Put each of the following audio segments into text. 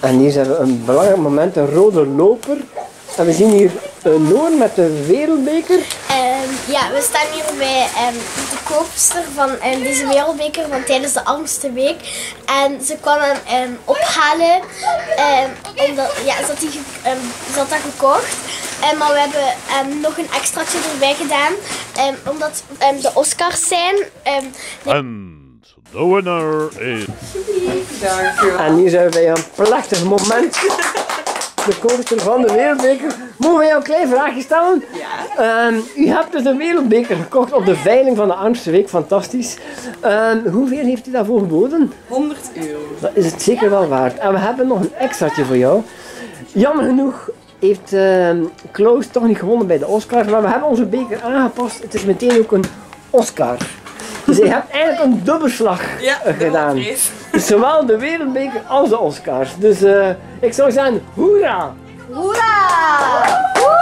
En hier hebben we een belangrijk moment, een rode loper. En we zien hier Noor met de wereldbeker. Ja, we staan hier bij de koopster van deze wereldbeker van tijdens de Amstelweek. En ze kwam hem ophalen, omdat ja, ze had dat gekocht. Maar we hebben nog een extraatje erbij gedaan, omdat de Oscars zijn. And the winner is... En hier zijn we bij een plechtig moment. De koopster van de wereldbeker. Mogen wij jou een klein vraagje stellen? Ja. U hebt dus een wereldbeker gekocht op de veiling van de Amstelweek. Fantastisch. Hoeveel heeft u daarvoor geboden? €100. Dat is het zeker wel waard. En we hebben nog een extraatje voor jou. Jammer genoeg heeft Klaus toch niet gewonnen bij de Oscars. Maar we hebben onze beker aangepast. Het is meteen ook een Oscar. Dus je hebt eigenlijk een dubbelslag gedaan. Dus zowel de wereldbeker als de Oscars. Dus ik zou zeggen, hoera! Hoera!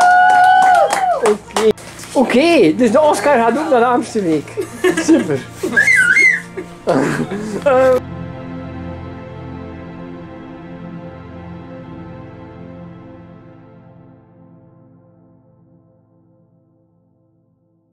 Oké, dus de Oscar gaat ook naar de Amstelweek. Super.